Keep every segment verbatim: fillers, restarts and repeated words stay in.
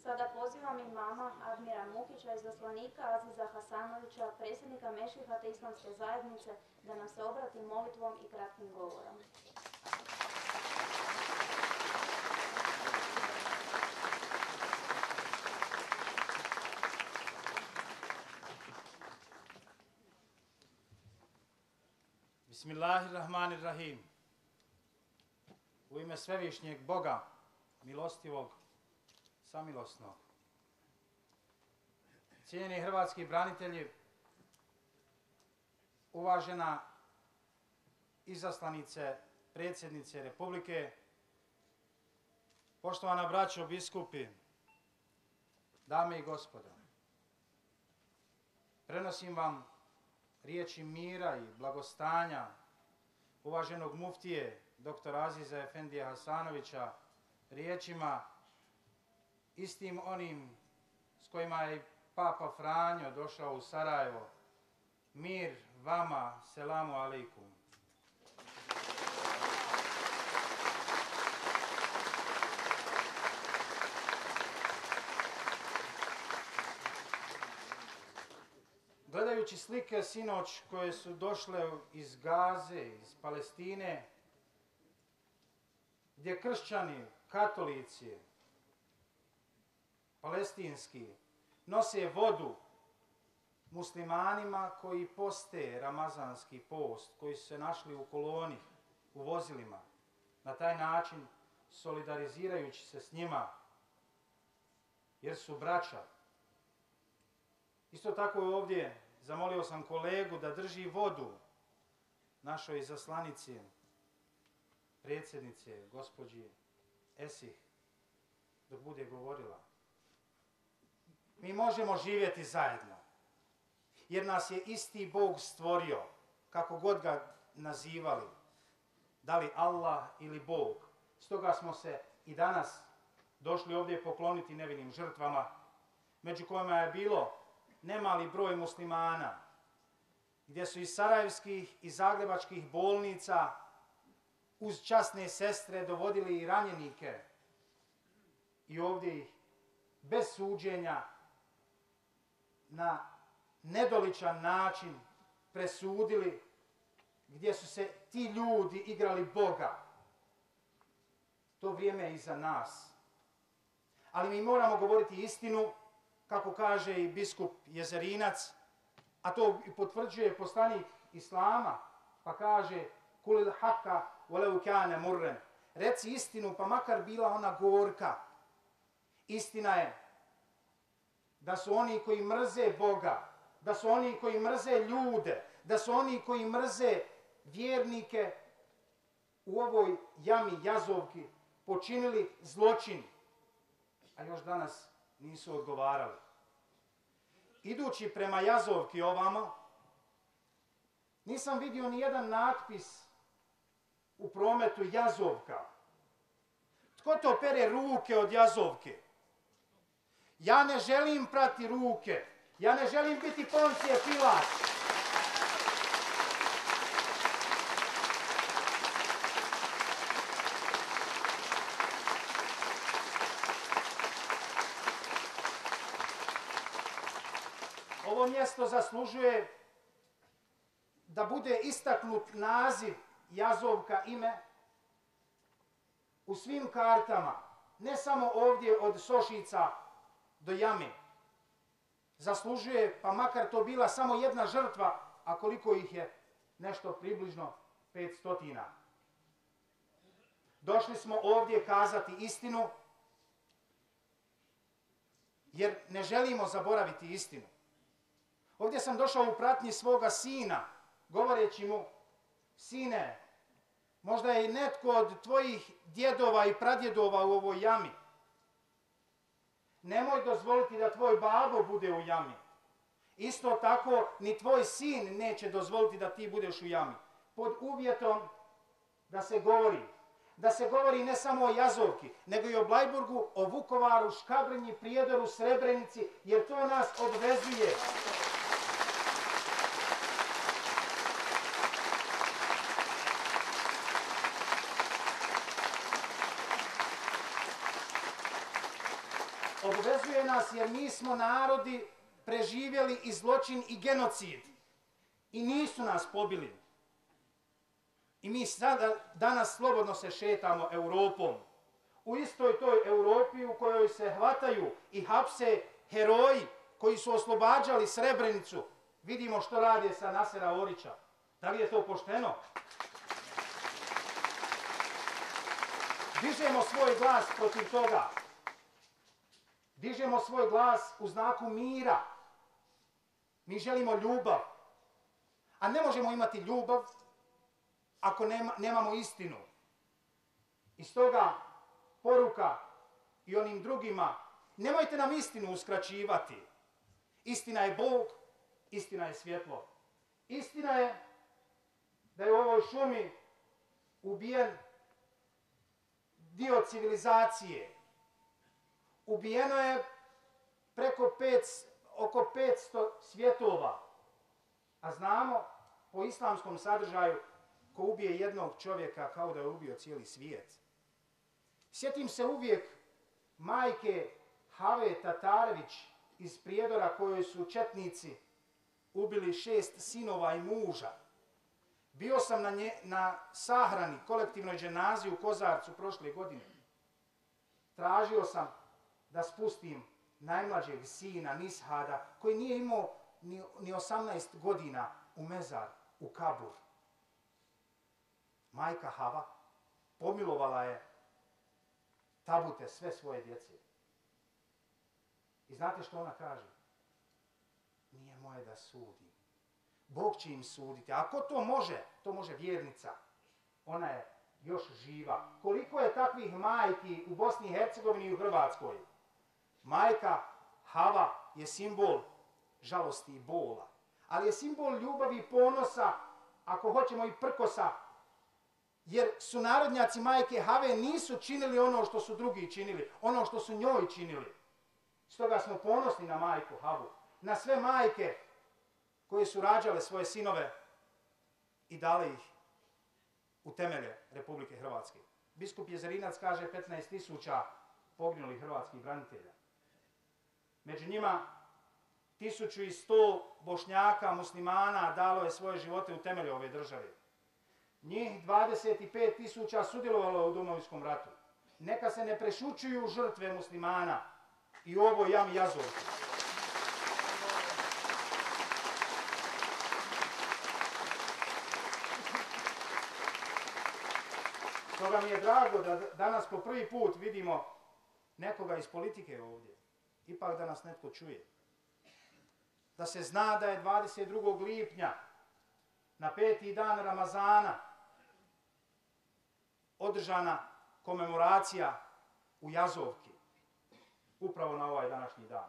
Sada pozivam imama Admira Mukića, izaslanika Aziza Hasanovića, predsjednika Mešihata Islamske zajednice, da nam se obrati molitvom i kratkim govorom. Bismillahirrahmanirrahim. U ime svevišnjeg Boga, milostivog, samilosnog. Cijeni hrvatski branitelji, uvažena izaslanice predsjednice Republike, poštovana braćo biskupi, dame i gospodo, prenosim vam riječi mira i blagostanja uvaženog muftije doktora Aziza Efendija Hasanovića, riječima istim onim s kojima je Papa Franjo došao u Sarajevo. Mir vama, selamu alejkum. Gledajući slike sinoć koje su došle iz Gaze, iz Palestine, gdje kršćani, katolici, palestinski, nose vodu muslimanima koji poste ramazanski post, koji su se našli u koloni, u vozilima, na taj način solidarizirajući se s njima, jer su braća. Isto tako ovdje zamolio sam kolegu da drži vodu našoj izaslanici, predsjednice, gospođi Esih, dok bude govorila. Mi možemo živjeti zajedno, jer nas je isti Bog stvorio, kako god ga nazivali, da li Allah ili Bog. Stoga smo se i danas došli ovdje pokloniti nevinim žrtvama, među kojima je bilo nemali broj muslimana, gdje su iz sarajevskih i zagrebačkih bolnica uz časne sestre dovodili i ranjenike i ovdje ih bez suđenja na nedoličan način presudili, gdje su se ti ljudi igrali Boga. To vrijeme je iza nas. Ali mi moramo govoriti istinu, kako kaže i biskup Jezerinac, a to potvrđuje poslanik Islama, pa kaže kulil haka walau kana murran. Reci istinu, pa makar bila ona gorka. Istina je da su oni koji mrze Boga, da su oni koji mrze ljude, da su oni koji mrze vjernike u ovoj jami Jazovki počinili zločin, a još danas nisu odgovarali. Idući prema Jazovki ovamo, nisam vidio ni jedan natpis u prometu Jazovka. Tko to pere ruke od Jazovke? Ja ne želim prati ruke. Ja ne želim biti Poncije Pilat. Ovo mjesto zaslužuje da bude istaknut naziv Jazovka, ime, u svim kartama, ne samo ovdje od Sošica do jame. Zaslužuje, pa makar to bila samo jedna žrtva, a koliko ih je, nešto približno petstotina. Došli smo ovdje kazati istinu, jer ne želimo zaboraviti istinu. Ovdje sam došao u pratnji svoga sina, govoreći mu, sine, možda je netko od tvojih djedova i pradjedova u ovoj jami. Nemoj dozvoliti da tvoj babo bude u jami. Isto tako, ni tvoj sin neće dozvoliti da ti budeš u jami. Pod uvjetom da se govori. Da se govori ne samo o Jazovki, nego i o Blajburgu, o Vukovaru, Škabrnji, Prijedoru, Srebrenici, jer to nas obvezuje. Obvezuje nas jer mi smo narodi preživjeli i zločin i genocid. I nisu nas pobili. I mi sada, danas slobodno se šetamo Europom. U istoj toj Europi u kojoj se hvataju i hapse heroji koji su oslobađali Srebrenicu. Vidimo što rade sa Nasera Orića. Da li je to pošteno? Dižemo svoj glas protiv toga. Dižemo svoj glas u znaku mira. Mi želimo ljubav. A ne možemo imati ljubav ako nema, nemamo istinu. I stoga poruka i onim drugima, nemojte nam istinu uskraćivati. Istina je Bog, istina je svjetlo. Istina je da je u ovoj šumi ubijen dio civilizacije. Ubijeno je preko pet, oko petsto svjetova. A znamo po islamskom sadržaju ko ubije jednog čovjeka kao da je ubio cijeli svijet. Sjetim se uvijek majke Have Tatarević iz Prijedora kojoj su četnici ubili šest sinova i muža. Bio sam na, nje, na sahrani, kolektivnoj dženazi u Kozarcu prošle godine. Tražio sam da spustim najmlađeg sina Nishada, koji nije imao ni, ni osamnaest godina u mezar, u kabur. Majka Hava pomilovala je tabute sve svoje djece. I znate što ona kaže? Nije moje da sudim. Bog će im suditi. A ako to može? To može vjernica. Ona je još živa. Koliko je takvih majki u Bosni i Hercegovini i u Hrvatskoj? Majka Hava je simbol žalosti i bola. Ali je simbol ljubavi i ponosa, ako hoćemo i prkosa, jer su narodnjaci majke Have nisu činili ono što su drugi činili, ono što su njoj činili. Stoga smo ponosni na majku Havu, na sve majke koje su rađale svoje sinove i dale ih u temelje Republike Hrvatske. Biskup Jezerinac kaže petnaest tisuća poginulih hrvatskih branitelja. Među njima tisuću sto Bošnjaka, muslimana dalo je svoje živote u temelje ove države. Njih dvadeset pet tisuća sudjelovalo je u Domovinskom ratu. Neka se ne prešućuju žrtve muslimana i u ovoj jami Jazovki. Stoga mi je drago da danas po prvi put vidimo nekoga iz politike ovdje. Ipak da nas netko čuje. Da se zna da je dvadeset drugog lipnja na peti dan Ramazana održana komemoracija u Jazovki. Upravo na ovaj današnji dan.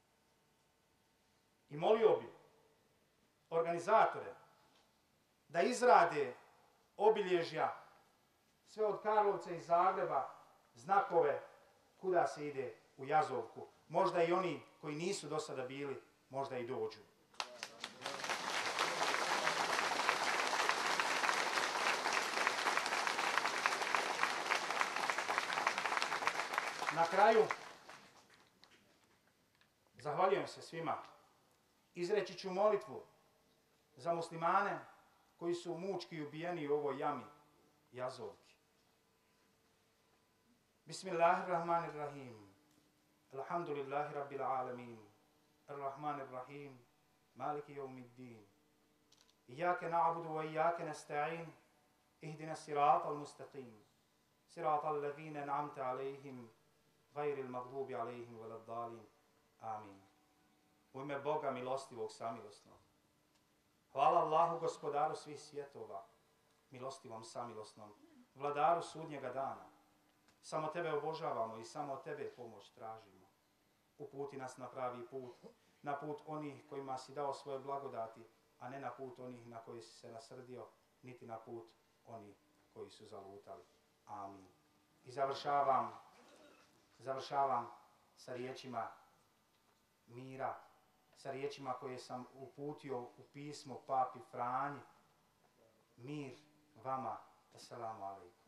I molio bi organizatore da izrade obilježja sve od Karlovca i Zagreba, znakove kuda se ide u Jazovku. Možda i oni koji nisu do sada bili, možda i dođu. Na kraju, zahvaljujem se svima. Izreći ću molitvu za muslimane koji su mučki ubijeni u ovoj jami Jazovki. Bismillahirrahmanirrahim. Alhamdulillahi rabbil alamin. Ar-Rahmanir-Rahim. Maliki yawmiddin. Iyake na'budu wa iyake nasta'in. Ihdina siratal mustaqim. Siratal ladhina an'amta alayhim. Ghayril maghdubi alayhim waladdallin. Amin. U ime Boga milostivog samilosnog. Hvala Allahu, gospodaru svih svjetova, milostivom samilosnom, vladaru sudnjega dana. Samo tebe obožavamo i samo od tebe pomoć tražimo. Uputi nas na pravi put, na put onih kojima si dao svoje blagodati, a ne na put onih na koji si se nasrdio, niti na put onih koji su zalutali. Amin. I završavam, završavam sa riječima mira, sa riječima koje sam uputio u pismo papi Franji. Mir vama. Assalamu alaikum.